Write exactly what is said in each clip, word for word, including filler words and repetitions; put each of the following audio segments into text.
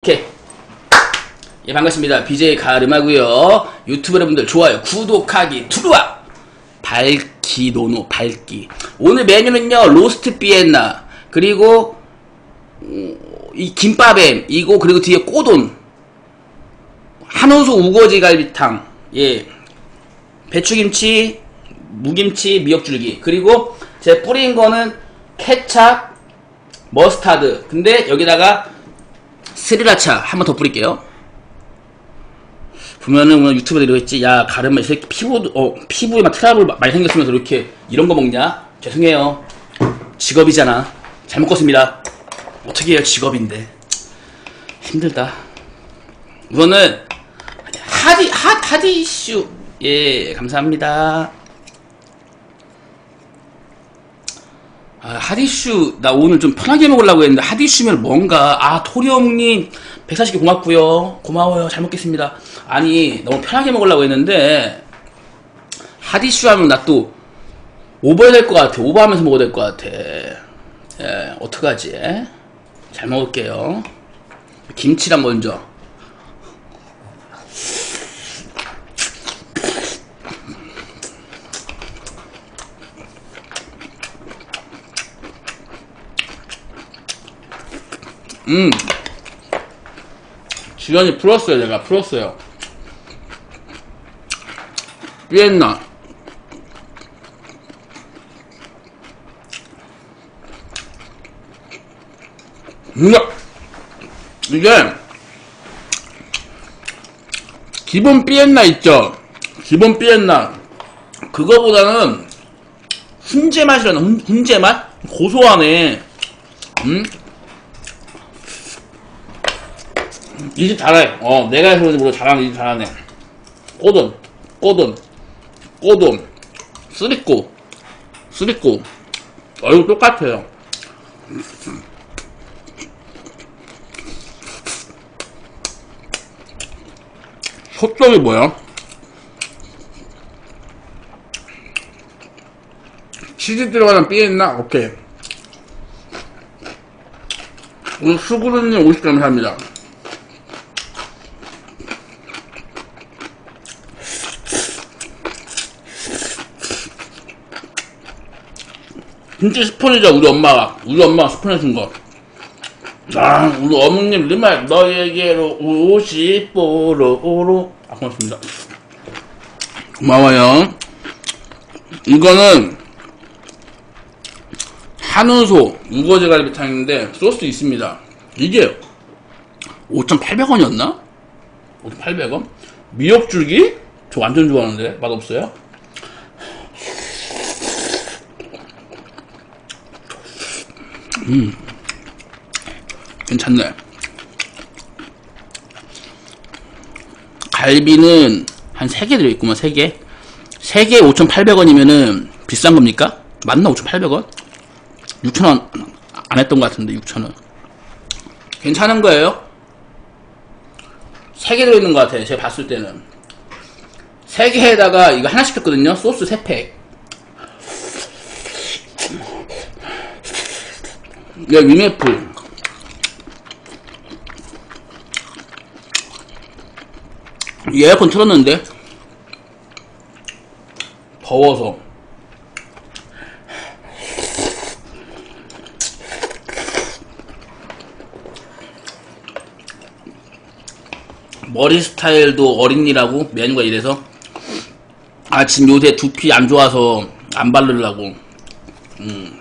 오케이. 예, 반갑습니다. 비제이 가르마고요. 유튜브 여러분들 좋아요, 구독하기, 들어와! 밝기, 노노, 밝기. 오늘 메뉴는요, 로스트 비엔나, 그리고, 음, 이 김밥엠, 이거, 그리고 뒤에 꼬돈, 한우소 우거지 갈비탕, 예, 배추김치, 무김치, 미역줄기, 그리고 제가 뿌린 거는 케찹, 머스타드. 근데 여기다가 스리라차 한번 더 뿌릴게요. 보면은 오늘 유튜브에 이러겠지. 야, 가르마 이 새끼 피부, 어, 피부에 막 트러블 많이 생겼으면서 이렇게 이런 거 먹냐? 죄송해요. 직업이잖아. 잘 먹겠습니다. 어떻게 해요, 직업인데. 힘들다. 이거는 하디, 하, 하디 이슈. 예, 감사합니다. 아, 핫이슈, 나 오늘 좀 편하게 먹으려고 했는데, 핫이슈면 뭔가, 아, 토리어묵님, 백사십 개 고맙고요. 고마워요. 잘 먹겠습니다. 아니, 너무 편하게 먹으려고 했는데, 핫이슈 하면 나 또, 오버해야 될 것 같아. 오버하면서 먹어야 될 것 같아. 예, 어떡하지? 잘 먹을게요. 김치랑 먼저. 음, 지연이 풀었어요. 내가 풀었어요. 비엔나. 이게, 이게 기본 비엔나 있죠. 기본 비엔나 그거보다는 훈제 맛이라는 훈, 훈제 맛? 고소하네. 음? 이 집 잘해. 어, 내가 해서 그런지 모르고 잘하네. 이 집 잘하네. 꼬돈, 꼬돈, 꼬돈, 쓰리꼬, 쓰리꼬. 얼굴 똑같아요. 소떡이 뭐야? 치즈 들어가는 삐했나? 오케이. 오늘 수구루님 오십 감사합니다. 진짜 스폰이죠. 우리 엄마가 우리 엄마가 스폰해준 거. 아, 우리 어머님 정말 너에게로 오십 보로로. 아, 고맙습니다. 고마워요. 이거는 한우소 우거지 갈비탕인데 소스 있습니다. 이게 오천팔백 원이었나? 오천팔백 원? 미역줄기? 저 완전 좋아하는데 맛없어요? 음, 괜찮네. 갈비는 한 세 개 들어있구만. 세 개. 세 개에 오천팔백 원이면은 비싼 겁니까? 맞나? 오천팔백 원? 육천 원 안 했던 것 같은데. 육천 원. 괜찮은 거예요. 세 개 들어있는 것 같아요. 제가 봤을 때는. 세 개에다가 이거 하나 시켰거든요. 소스 세 팩. 이거 위메프. 에어컨 틀었는데 더워서. 머리 스타일도 어린이라고 메뉴가 이래서. 아, 지금 요새 두피 안 좋아서 안 바르려고. 음.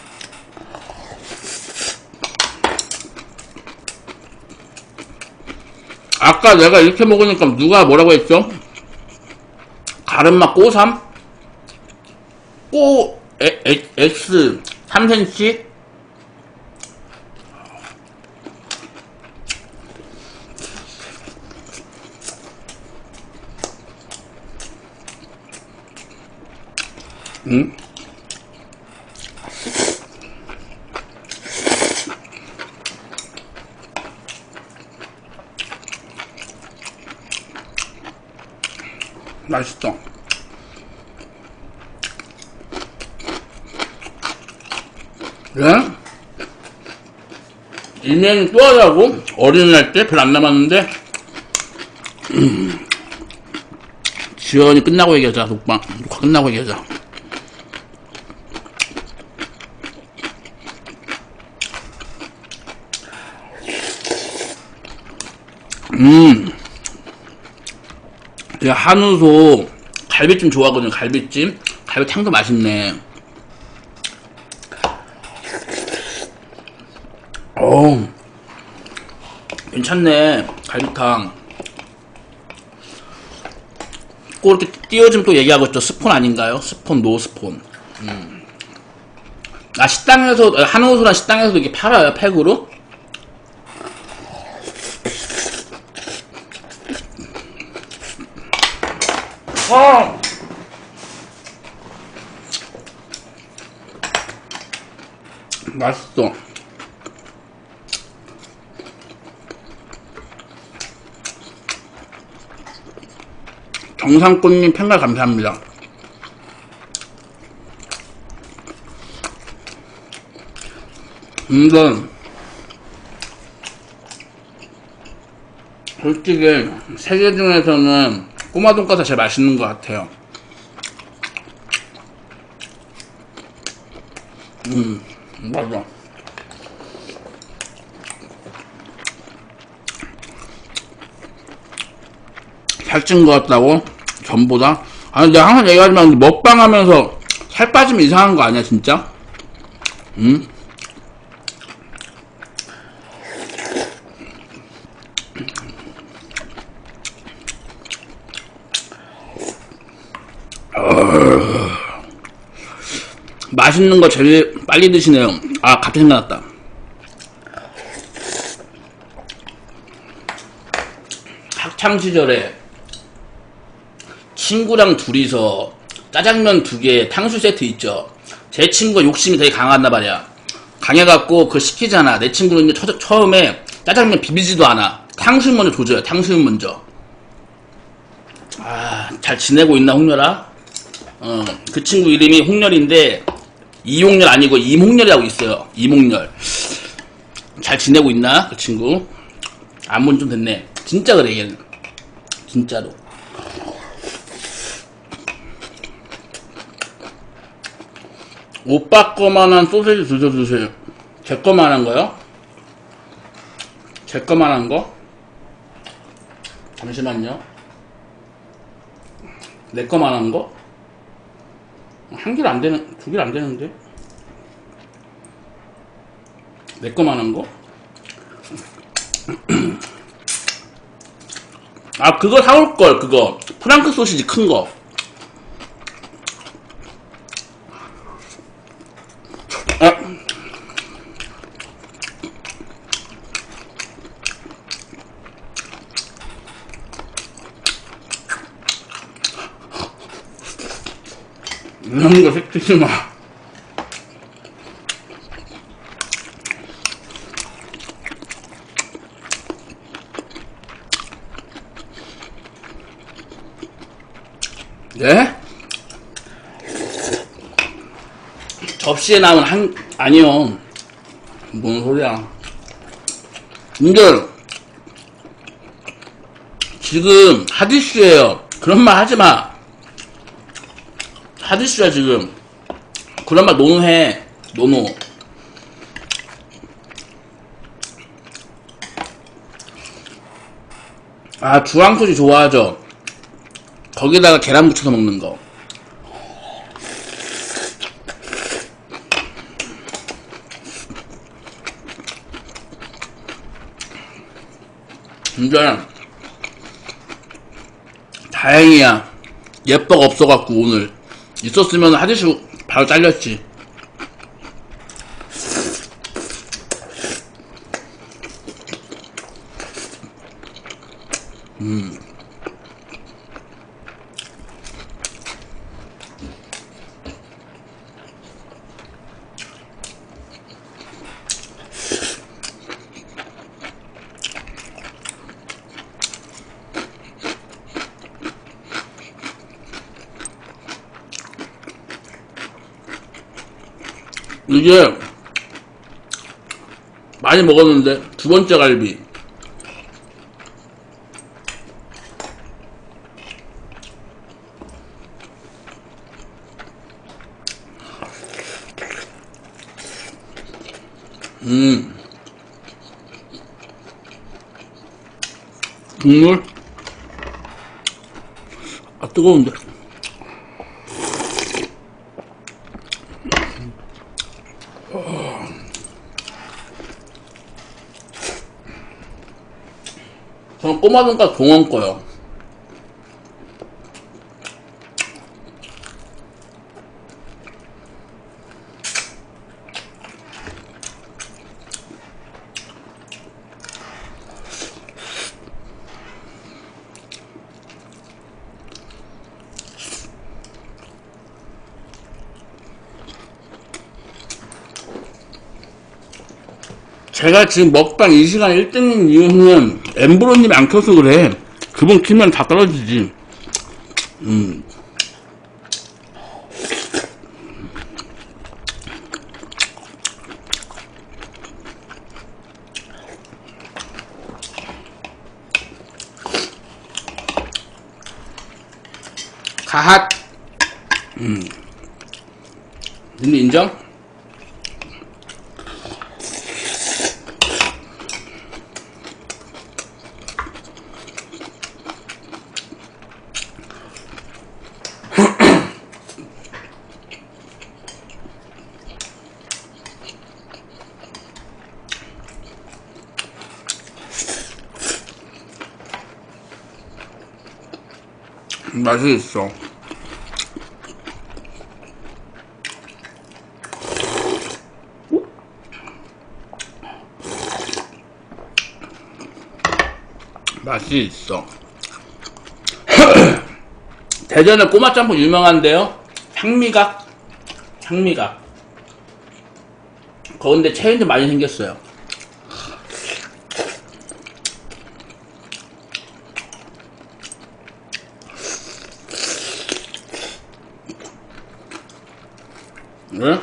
아까 내가 이렇게 먹으니까 누가 뭐라고 했죠? 가르마 꼬삼? 꼬, 에, 에, X 삼 센티미터? 응? 맛있어. 예? 일면이 또 하자고? 어린이날 때 별로 안 남았는데 음. 지연이 끝나고 얘기하자. 녹방 녹화 끝나고 얘기하자. 음 제가 한우소 갈비찜 좋아하거든요. 갈비찜 갈비탕도 맛있네. 어 괜찮네. 갈비탕 꼭 이렇게 띄워주면 또 얘기하고 있죠. 스폰 아닌가요? 스폰 노 스폰. 음. 아 식당에서 한우소랑 식당에서도 이게 팔아요. 팩으로. 아 맛있어. 정상꽃님 팬가 감사합니다. 이건 솔직히 세개 중에서는 꼬마 돈가스 제일 맛있는 것 같아요. 음 맞아. 살찐 것 같다고? 전보다? 아니 내가 항상 얘기하지만 먹방 하면서 살 빠지면 이상한 거 아니야 진짜? 응? 어... 맛있는 거 제일 빨리 드시네요. 아 갑자기 생각났다. 학창시절에 친구랑 둘이서 짜장면 두 개 탕수육 세트 있죠. 제 친구가 욕심이 되게 강하단 말이야. 강해갖고 그거 시키잖아. 내 친구는 이제 처, 처음에 짜장면 비비지도 않아. 탕수육 먼저 조져요. 탕수육 먼저. 아, 잘 지내고 있나 홍렬아? 어, 그 친구 이름이 홍렬인데 이홍렬 아니고 이몽렬이라고 있어요. 이몽렬. 잘 지내고 있나? 그 친구. 안 본 좀 됐네. 진짜 그래 얘는. 진짜로. 오빠 거만한 소세지 드셔주세요. 제 거만한 거요? 제 거만한 거? 잠시만요. 내 거만한 거? 한 개를 안 되는, 두 개를 안 되는데? 내 거만한 거? 아, 그거 사올걸, 그거. 프랑크 소시지 큰 거. 아. 이런 거 시키지 마. 네? 접시에 나온 한, 아니요. 뭔 소리야. 근데, 지금, 핫이슈예요. 그런 말 하지 마. 핫이슈야, 지금. 그런 말 노노해. 노노. 아, 주황소지 좋아하죠? 거기다가 계란 묻혀서 먹는 거. 근데 다행이야. 예뻐가 없어갖고 오늘 있었으면 하디슈 바로 잘렸지. 음. 이게 많이 먹었는데. 두 번째 갈비. 음. 국물? 아, 뜨거운데. 저는 꼬마돈가스 동원 거요. 제가 지금 먹방 이 시간 일 등인 이유는 엠브로님이 안 켜서 그래. 그분 키면 다 떨어지지. 음. 가핫. 음. 근데 인정? 맛이 있어. 맛이 있어. 대전에 꼬마짬뽕 유명한데요. 향미각, 향미각. 거근데 체인도 많이 생겼어요. 네?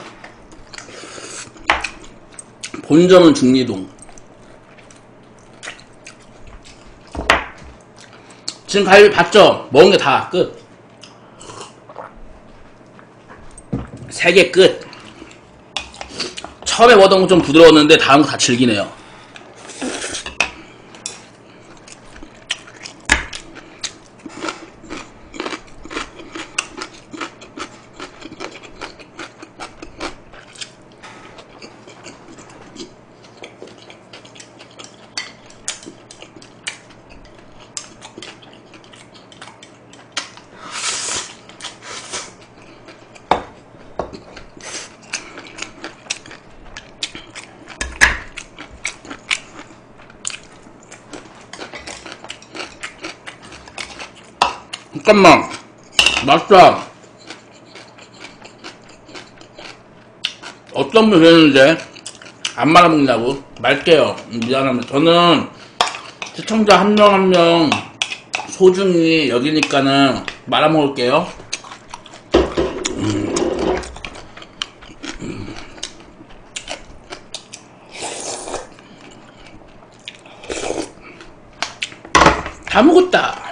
본점은 중리동. 지금 갈비 봤죠? 먹은 게 다 끝. 세 개 끝. 처음에 먹던 거 좀 부드러웠는데 다음 거 다 질기네요. 잠깐만, 맛있다. 어떤 분 그랬는데 안 말아먹냐고. 말게요. 미안합니다. 저는 시청자 한 명 한 명 소중히 여기니까는 말아먹을게요. 음. 음. 다 먹었다.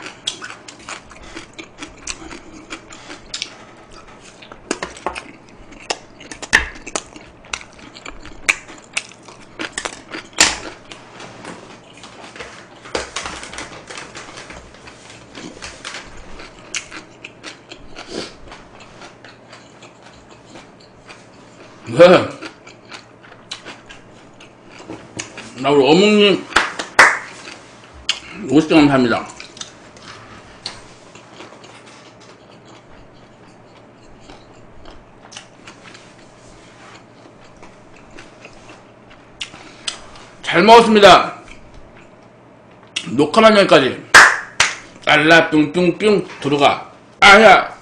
네. 나 우리 어묵님 오십 점 감사합니다. 잘 먹었습니다. 녹화만 여기까지. 딸라 뚱뚱뚱 들어가. 아야.